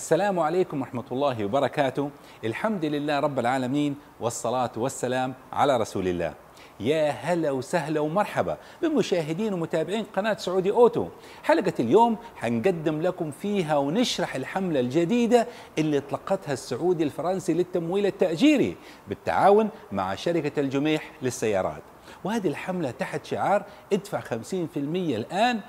السلام عليكم ورحمة الله وبركاته. الحمد لله رب العالمين، والصلاة والسلام على رسول الله. يا هلا وسهلا ومرحبا بمشاهدين ومتابعين قناة سعودي أوتو. حلقة اليوم حنقدم لكم فيها ونشرح الحملة الجديدة اللي اطلقتها السعودي الفرنسي للتمويل التأجيري بالتعاون مع شركة الجميح للسيارات. وهذه الحملة تحت شعار ادفع 50% الآن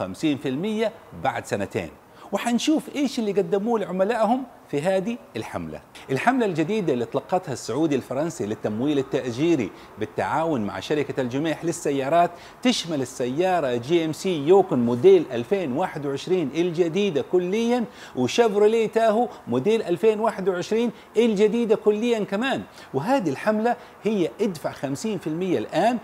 و50% بعد سنتين. وحنشوف ايش اللي قدموه لعملائهم في هذه الحملة. الحملة الجديدة اللي اطلقتها السعودي الفرنسي للتمويل التأجيري بالتعاون مع شركة الجميح للسيارات تشمل السيارة GMC يوكن موديل 2021 الجديدة كليا، وشيفروليه تاهو موديل 2021 الجديدة كليا كمان. وهذه الحملة هي ادفع 50% الآن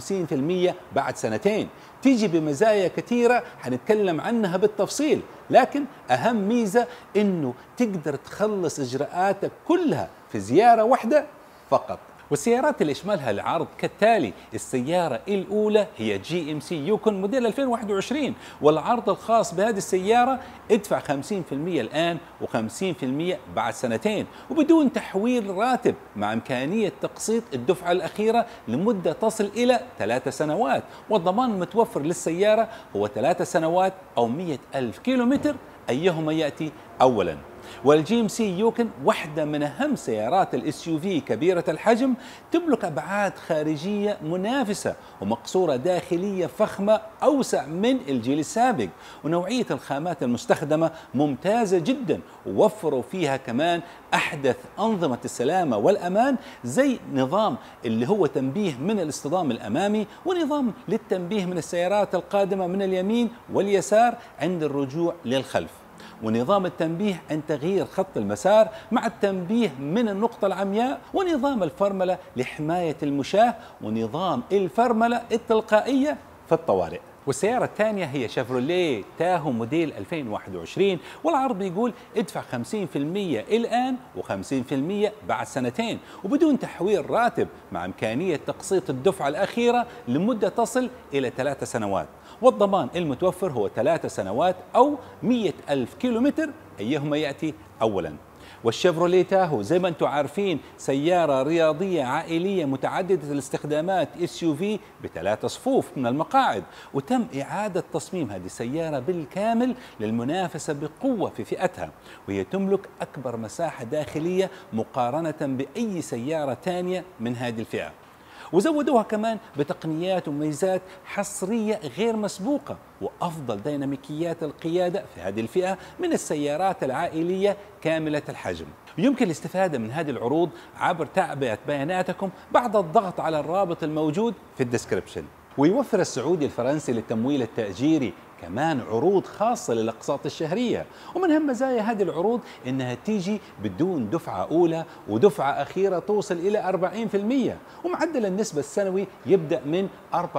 و50% بعد سنتين. تيجي بمزايا كثيرة حنتكلم عنها بالتفصيل، لكن أهم ميزة إنه تقدر تخلص إجراءاتك كلها في زيارة واحدة فقط. والسيارات اللي يشملها العرض كالتالي: السيارة الأولى هي GMC يوكن موديل 2021، والعرض الخاص بهذه السيارة ادفع 50% الآن و50% بعد سنتين، وبدون تحويل راتب، مع إمكانية تقسيط الدفعة الأخيرة لمدة تصل إلى 3 سنوات، والضمان المتوفر للسيارة هو 3 سنوات أو 100,000 كيلومتر أيهما يأتي أولاً. والجي ام سي يوكن واحدة من أهم سيارات الاس يو في كبيرة الحجم، تملك أبعاد خارجية منافسة ومقصورة داخلية فخمة أوسع من الجيل السابق، ونوعية الخامات المستخدمة ممتازة جدا، ووفروا فيها كمان أحدث أنظمة السلامة والأمان، زي نظام اللي هو تنبيه من الاصطدام الأمامي، ونظام للتنبيه من السيارات القادمة من اليمين واليسار عند الرجوع للخلف، ونظام التنبيه عند تغيير خط المسار مع التنبيه من النقطة العمياء، ونظام الفرملة لحماية المشاة، ونظام الفرملة التلقائية في الطوارئ. والسيارة الثانية هي شيفروليه تاهو موديل 2021، والعرض بيقول ادفع 50% الآن و50% بعد سنتين، وبدون تحويل راتب، مع إمكانية تقسيط الدفعة الأخيرة لمدة تصل إلى 3 سنوات، والضمان المتوفر هو 3 سنوات أو 100,000 كيلومتر أيهما يأتي أولاً. والشيفروليه تاهو زي ما انتم عارفين سيارة رياضية عائلية متعددة الاستخدامات SUV ب3 صفوف من المقاعد، وتم إعادة تصميم هذه السيارة بالكامل للمنافسة بقوة في فئتها، وهي تملك أكبر مساحة داخلية مقارنة بأي سيارة ثانية من هذه الفئة، وزودوها كمان بتقنيات وميزات حصرية غير مسبوقة، وأفضل ديناميكيات القيادة في هذه الفئة من السيارات العائلية كاملة الحجم. يمكن الاستفادة من هذه العروض عبر تعبئة بياناتكم بعد الضغط على الرابط الموجود في الديسكريبشن. ويوفر السعودي الفرنسي للتمويل التأجيري كمان عروض خاصة للأقساط الشهرية، ومن أهم مزايا هذه العروض إنها تيجي بدون دفعة أولى ودفعة أخيرة توصل إلى 40%، ومعدل النسبة السنوي يبدأ من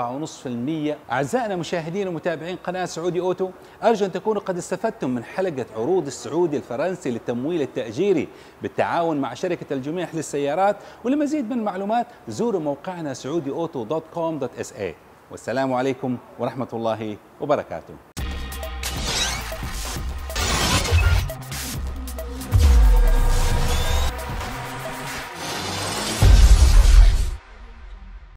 4.5%. أعزائنا مشاهدين ومتابعين قناة سعودي أوتو، أرجو أن تكونوا قد استفدتم من حلقة عروض السعودي الفرنسي للتمويل التأجيري بالتعاون مع شركة الجميح للسيارات. ولمزيد من المعلومات زوروا موقعنا saudiauto.com.sa. والسلام عليكم ورحمة الله وبركاته.